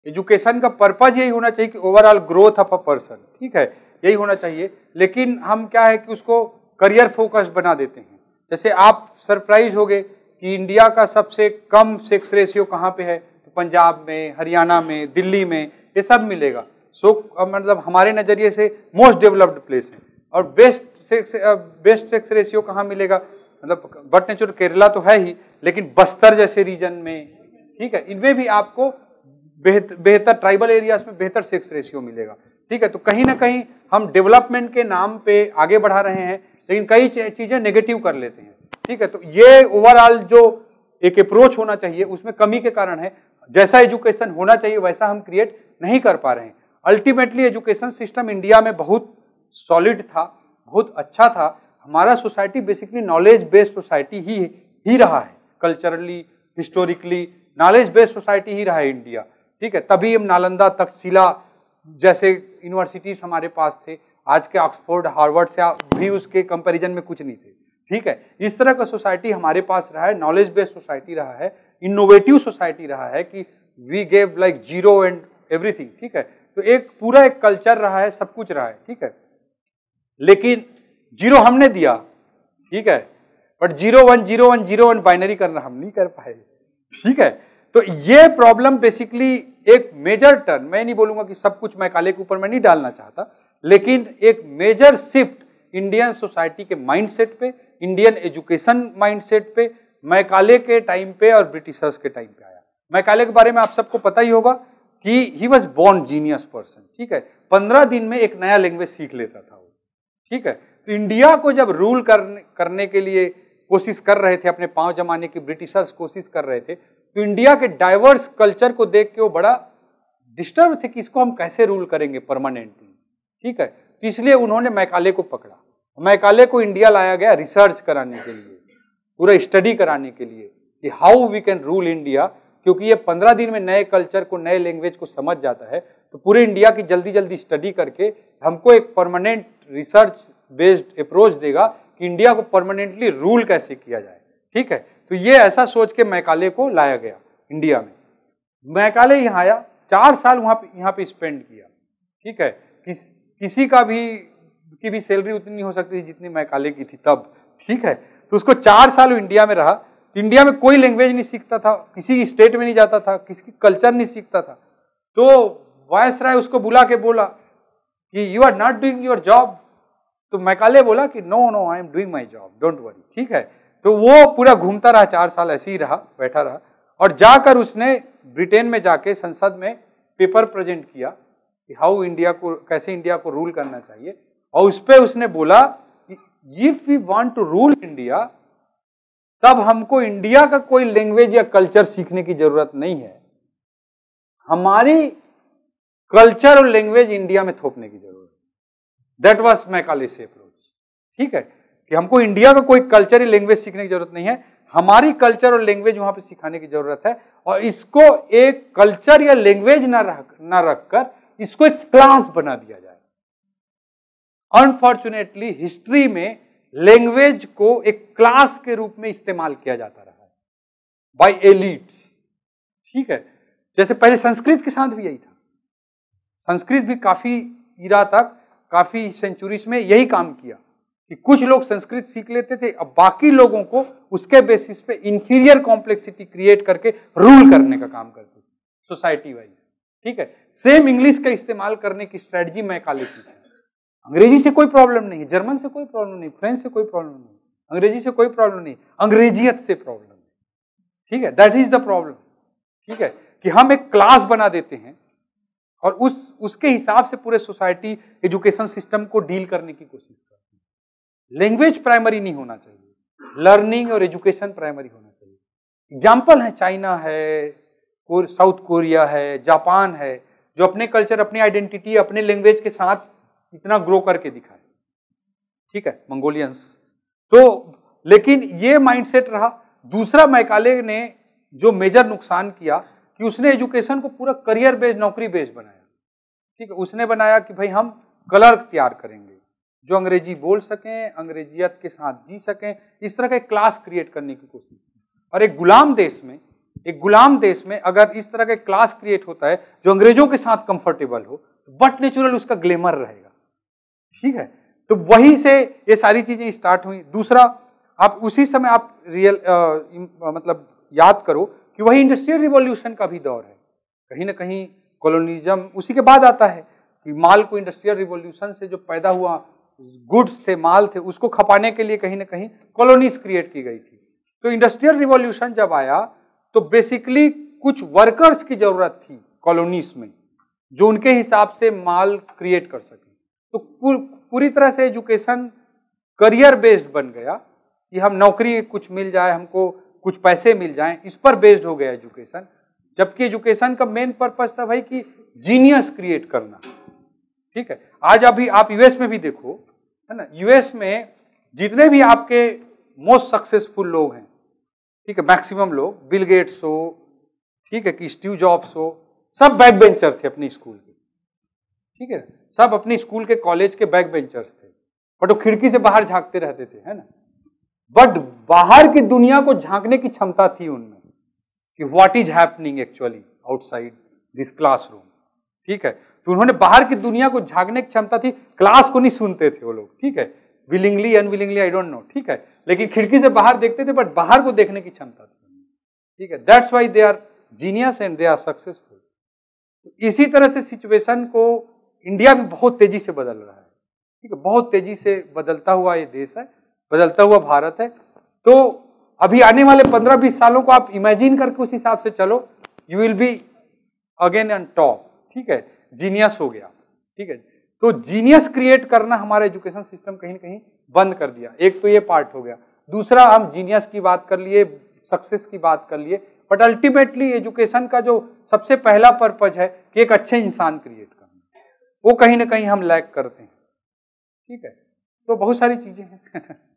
Education का purpose यही होना चाहिए कि overall growth of a person, ठीक है, यही होना चाहिए। लेकिन हम क्या है कि उसको करियर फोकस बना देते हैं। जैसे आप सरप्राइज हो गए कि इंडिया का सबसे कम सेक्स रेशियो कहाँ पे है, तो पंजाब में, हरियाणा में, दिल्ली में, ये सब मिलेगा। मतलब हमारे नजरिए से मोस्ट डेवलप्ड प्लेस है। और बेस्ट सेक्स रेशियो कहाँ मिलेगा, मतलब बट नेचुरल केरला तो है ही, लेकिन बस्तर जैसे रीजन में, ठीक है, इनमें भी आपको बेहतर ट्राइबल एरियाज में बेहतर सेक्स रेशियो मिलेगा, ठीक है। तो कहीं ना कहीं हम डेवलपमेंट के नाम पे आगे बढ़ा रहे हैं, लेकिन कई चीजें नेगेटिव कर लेते हैं, ठीक है। तो ये ओवरऑल जो एक अप्रोच होना चाहिए उसमें कमी के कारण है। जैसा एजुकेशन होना चाहिए वैसा हम क्रिएट नहीं कर पा रहे हैं। अल्टीमेटली एजुकेशन सिस्टम इंडिया में बहुत सॉलिड था, बहुत अच्छा था। हमारा society basically knowledge based society ही रहा है, culturally, historically knowledge based society ही रहा है इंडिया, ठीक है। तभी हम नालंदा, तक्षशिला जैसे यूनिवर्सिटीज हमारे पास थे। आज के ऑक्सफोर्ड, हार्वर्ड से भी उसके कंपैरिजन में कुछ नहीं थे, ठीक है। इस तरह का सोसाइटी हमारे पास रहा है, नॉलेज बेस्ड सोसाइटी रहा है, इनोवेटिव सोसाइटी रहा है कि we gave like zero and everything, ठीक है। तो एक पूरा एक कल्चर रहा है, सब कुछ रहा है, ठीक है। लेकिन जीरो हमने दिया, ठीक है, बट 0 1 0 1 0 1 बाइनरी करना हम नहीं कर पाए, ठीक है। तो ये प्रॉब्लम बेसिकली एक मेजर टर्न, मैं नहीं बोलूंगा कि सब कुछ मैकाले के ऊपर मैं नहीं डालना चाहता, लेकिन एक मेजर शिफ्ट इंडियन सोसाइटी के माइंडसेट पे, इंडियन एजुकेशन माइंडसेट पे मैकाले के टाइम पे और ब्रिटिशर्स के टाइम पे आया। मैकाले के बारे में आप सबको पता ही होगा कि he was born genius person, ठीक है। 15 दिन में एक नया लैंग्वेज सीख लेता था वो, ठीक है। तो इंडिया को जब रूल करने के लिए कोशिश कर रहे थे, अपने पांव जमाने की ब्रिटिशर्स कोशिश कर रहे थे, तो इंडिया के डाइवर्स कल्चर को देख के वो बड़ा डिस्टर्ब थे कि इसको हम कैसे रूल करेंगे परमानेंटली, ठीक है। तो इसलिए उन्होंने मैकाले को पकड़ा। मैकाले को इंडिया लाया गया रिसर्च कराने के लिए, पूरा स्टडी कराने के लिए कि how we can rule India, क्योंकि ये 15 दिन में नए कल्चर को, नए लैंग्वेज को समझ जाता है, तो पूरे इंडिया की जल्दी जल्दी स्टडी करके हमको एक परमानेंट रिसर्च बेस्ड अप्रोच देगा कि इंडिया को परमानेंटली रूल कैसे किया जाए, ठीक है। तो ये ऐसा सोच के मैकाले को लाया गया इंडिया में। मैकाले यहाँ आया, 4 साल यहाँ पे स्पेंड किया, ठीक है। किसी की भी सैलरी उतनी नहीं हो सकती थी जितनी मैकाले की थी तब, ठीक है। तो उसको 4 साल इंडिया में रहा। इंडिया में कोई लैंग्वेज नहीं सीखता था, किसी स्टेट में नहीं जाता था, किसी कल्चर नहीं सीखता था। तो वायसराय उसको बुला के बोला कि you are not doing your job. तो मैकाले बोला कि no no I am doing my job, don't worry, ठीक है। तो वो पूरा घूमता रहा, 4 साल ऐसे ही रहा, बैठा रहा, और जाकर उसने ब्रिटेन में जाके संसद में पेपर प्रेजेंट किया कि हाउ इंडिया को, कैसे इंडिया को रूल करना चाहिए। और उस पर उसने बोला कि if we want to rule India, तब हमको इंडिया का कोई लैंग्वेज या कल्चर सीखने की जरूरत नहीं है, हमारी कल्चर और लैंग्वेज इंडिया में थोपने की जरूरत है। दैट वाज मैकाले's अप्रोच, ठीक है, कि हमको इंडिया का कोई कल्चर या लैंग्वेज सीखने की जरूरत नहीं है, हमारी कल्चर और लैंग्वेज वहां पे सिखाने की जरूरत है। और इसको एक कल्चर या लैंग्वेज ना रखकर इसको एक क्लास बना दिया जाए। अनफॉर्चुनेटली हिस्ट्री में लैंग्वेज को एक क्लास के रूप में इस्तेमाल किया जाता रहा है बाय एलिट्स, ठीक है। जैसे पहले संस्कृत के साथ भी यही था, संस्कृत भी काफी इरा तक, काफी सेंचुरीज में यही काम किया कि कुछ लोग संस्कृत सीख लेते थे, अब बाकी लोगों को उसके बेसिस पे इंफीरियर कॉम्प्लेक्सिटी क्रिएट करके रूल करने का काम करते थे सोसाइटी वाइज, ठीक है। सेम इंग्लिश का इस्तेमाल करने की स्ट्रेटजी मैकाले की है। अंग्रेजी से कोई प्रॉब्लम नहीं, जर्मन से कोई प्रॉब्लम नहीं, फ्रेंच से कोई प्रॉब्लम नहीं, अंग्रेजी से कोई प्रॉब्लम नहीं, अंग्रेजियत से प्रॉब्लम है, ठीक है। दैट इज द प्रॉब्लम, ठीक है, कि हम एक क्लास बना देते हैं और उसके हिसाब से पूरे सोसाइटी एजुकेशन सिस्टम को डील करने की कोशिश करते हैं। लैंग्वेज प्राइमरी नहीं होना चाहिए, लर्निंग और एजुकेशन प्राइमरी होना चाहिए। एग्जाम्पल है, चाइना है, साउथ कोरिया है, जापान है, जो अपने कल्चर, अपनी आइडेंटिटी, अपने लैंग्वेज के साथ इतना ग्रो करके दिखाए, ठीक है, मंगोलियंस। तो लेकिन ये माइंडसेट रहा। दूसरा मैकाले ने जो मेजर नुकसान किया कि उसने एजुकेशन को पूरा करियर बेस्ड, नौकरी बेस्ड बनाया, ठीक है। उसने बनाया कि भाई हम क्लर्क तैयार करेंगे जो अंग्रेजी बोल सकें, अंग्रेजियत के साथ जी सकें, इस तरह का एक क्लास क्रिएट करने की कोशिश की। और एक गुलाम देश में एक गुलाम देश में अगर इस तरह का क्लास क्रिएट होता है जो अंग्रेजों के साथ कंफर्टेबल हो, बट नेचुरल उसका ग्लैमर रहेगा, ठीक है। तो वहीं से ये सारी चीजें स्टार्ट हुई। दूसरा, आप उसी समय आप मतलब याद करो कि वही इंडस्ट्रियल रिवॉल्यूशन का भी दौर है, कहीं ना कहीं कॉलोनिज्म उसी के बाद आता है कि माल को इंडस्ट्रियल रिवॉल्यूशन से जो पैदा हुआ गुड्स थे, माल थे, उसको खपाने के लिए कहीं ना कहीं कॉलोनीज क्रिएट की गई थी। तो इंडस्ट्रियल रिवॉल्यूशन जब आया तो बेसिकली कुछ वर्कर्स की जरूरत थी कॉलोनीज में जो उनके हिसाब से माल क्रिएट कर सके। तो पूरी तरह से एजुकेशन करियर बेस्ड बन गया कि हम नौकरी कुछ मिल जाए, हमको कुछ पैसे मिल जाएं, इस पर बेस्ड हो गया एजुकेशन। जबकि एजुकेशन का मेन पर्पस था भाई कि जीनियस क्रिएट करना, ठीक है। आज अभी आप यूएस में भी देखो, है ना, यूएस में जितने भी आपके मोस्ट सक्सेसफुल लोग हैं, ठीक है, मैक्सिमम लोग, बिल गेट्स हो, ठीक है, कि स्टीव जॉब्स हो, सब बैक बेंचर थे अपनी स्कूल के, ठीक है, सब अपनी स्कूल के कॉलेज के बैक बेंचर्स थे, बट वो खिड़की से बाहर झांकते रहते थे, है ना। बट बाहर की दुनिया को झांकने की क्षमता थी उनमें कि what is happening actually outside this classroom, ठीक है। तो उन्होंने बाहर की दुनिया को झांकने की क्षमता थी, क्लास को नहीं सुनते थे वो लोग, ठीक है, willingly unwillingly I don't know, ठीक है, लेकिन खिड़की से बाहर देखते थे, बट बाहर को देखने की क्षमता थी, ठीक है। That's why they are genius and they are successful. इसी तरह से सिचुएशन को इंडिया भी बहुत तेजी से बदल रहा है, ठीक है, बहुत तेजी से बदलता हुआ ये देश है, बदलता हुआ भारत है। तो अभी आने वाले 15-20 सालों को आप इमेजिन करके उस हिसाब से चलो, you will be again on top, ठीक है, जीनियस हो गया, ठीक है। तो जीनियस क्रिएट करना हमारा एजुकेशन सिस्टम कहीं ना कहीं बंद कर दिया। एक तो ये पार्ट हो गया। दूसरा, हम जीनियस की बात कर लिए, सक्सेस की बात कर लिए, बट अल्टीमेटली एजुकेशन का जो सबसे पहला पर्पज है कि एक अच्छे इंसान क्रिएट करना, वो कहीं ना कहीं हम लैक करते हैं, ठीक है। तो बहुत सारी चीजें हैं